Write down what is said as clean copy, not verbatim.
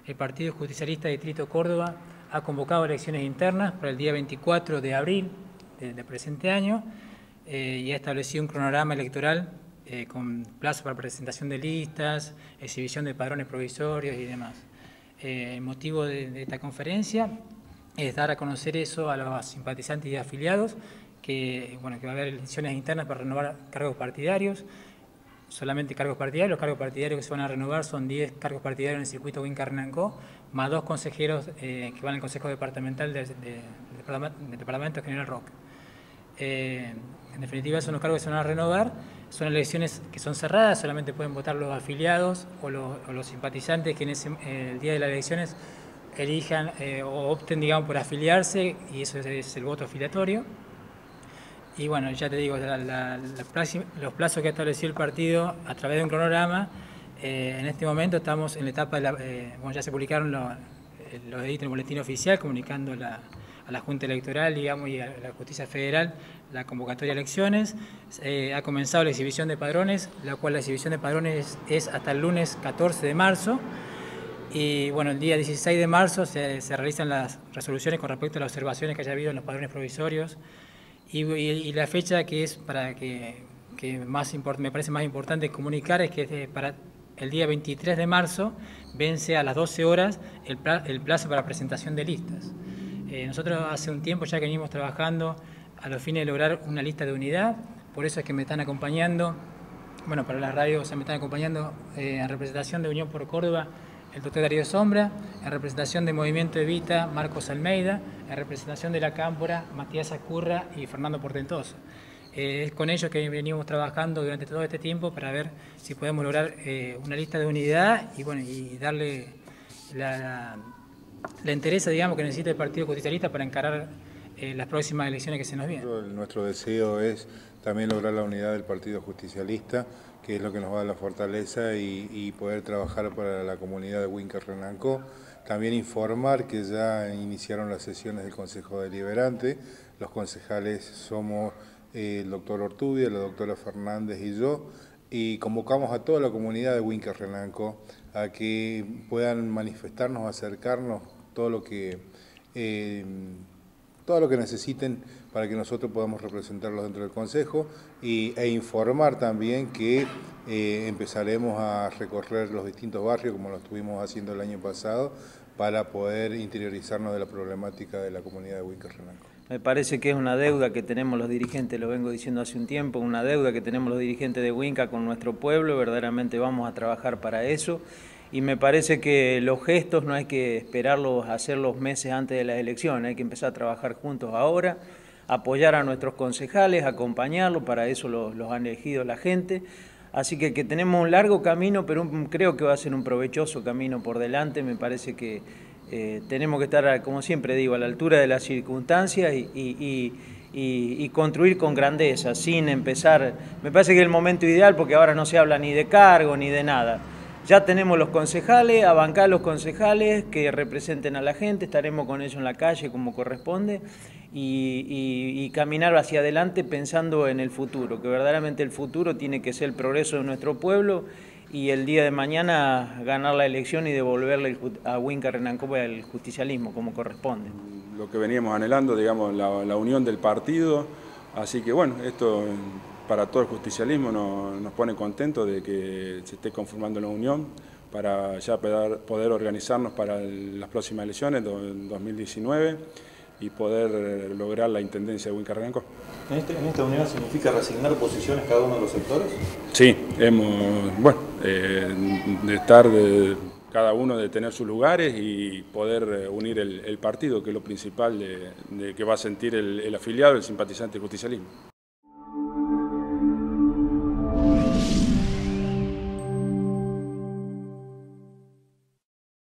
el Partido Justicialista Distrito Córdoba ha convocado elecciones internas para el día 24 de abril del presente año y ha establecido un cronograma electoral con plazo para presentación de listas, exhibición de padrones provisorios y demás. El motivo de esta conferencia es dar a conocer eso a los simpatizantes y afiliados, que va a haber elecciones internas para renovar cargos partidarios, solamente cargos partidarios. Los cargos partidarios que se van a renovar son 10 cargos partidarios en el circuito Huinca-Hernán-Co, más 2 consejeros que van al Consejo Departamental del Departamento General Roca. En definitiva, son los cargos que se van a renovar. Son elecciones que son cerradas, solamente pueden votar los afiliados o los simpatizantes que el día de las elecciones elijan o opten, digamos, por afiliarse, y eso es el voto afiliatorio. Y bueno, ya te digo, los plazos que ha establecido el partido a través de un cronograma. En este momento estamos en la etapa de ya se publicaron los edictos en el boletín oficial, comunicando a la Junta Electoral, digamos, y a la Justicia Federal la convocatoria de elecciones. Ha comenzado la exhibición de padrones, la exhibición de padrones es hasta el lunes 14 de marzo. Y bueno, el día 16 de marzo se realizan las resoluciones con respecto a las observaciones que haya habido en los padrones provisorios. Y la fecha que es para que me parece más importante comunicar es que para el día 23 de marzo vence a las 12 horas el plazo para presentación de listas. Nosotros hace un tiempo ya que venimos trabajando a los fines de lograr una lista de unidad, por eso es que me están acompañando, para la radio me están acompañando en representación de Unión por Córdoba el doctor Darío Sombra, en representación de Movimiento Evita, Marcos Almeida, en representación de la Cámpora, Matías Acurra y Fernando Portentoso. Es con ellos que venimos trabajando durante todo este tiempo para ver si podemos lograr una lista de unidad y darle la entereza, digamos, que necesita el Partido Justicialista para encarar las próximas elecciones que se nos vienen. Nuestro deseo es también lograr la unidad del Partido Justicialista, que es lo que nos va a dar la fortaleza y poder trabajar para la comunidad de Huinca-Hernán-Co. También informar que ya iniciaron las sesiones del Consejo Deliberante. Los concejales somos el doctor Ortubia, la doctora Fernández y yo, y convocamos a toda la comunidad de Huinca-Hernán-Co a que puedan manifestarnos, acercarnos todo lo que necesiten para que nosotros podamos representarlos dentro del Consejo e informar también que empezaremos a recorrer los distintos barrios como lo estuvimos haciendo el año pasado para poder interiorizarnos de la problemática de la comunidad de Huinca-Hernán-Co. Me parece que es una deuda que tenemos los dirigentes, lo vengo diciendo hace un tiempo, una deuda que tenemos los dirigentes de Huinca con nuestro pueblo. Verdaderamente vamos a trabajar para eso. Y me parece que los gestos no hay que esperarlos, hacerlos meses antes de las elecciones, hay que empezar a trabajar juntos ahora, apoyar a nuestros concejales, acompañarlos, para eso los han elegido la gente. Así que tenemos un largo camino, pero creo que va a ser un provechoso camino por delante. Me parece que tenemos que estar, como siempre digo, a la altura de las circunstancias y construir con grandeza, sin empezar. Me parece que es el momento ideal porque ahora no se habla ni de cargo ni de nada. Ya tenemos los concejales, a bancar a los concejales que representen a la gente, estaremos con ellos en la calle como corresponde y caminar hacia adelante pensando en el futuro, que verdaderamente el futuro tiene que ser el progreso de nuestro pueblo y el día de mañana ganar la elección y devolverle a Huinca-Hernán-Co el justicialismo como corresponde. Lo que veníamos anhelando, digamos, la unión del partido, así que bueno, esto para todo el justicialismo nos pone contentos de que se esté conformando la unión para ya poder organizarnos para las próximas elecciones en 2019 y poder lograr la intendencia de Huinca-Hernán-Co. ¿En esta unión significa resignar posiciones cada uno de los sectores? Sí, de estar cada uno de tener sus lugares y poder unir el partido, que es lo principal de que va a sentir el afiliado, el simpatizante del justicialismo.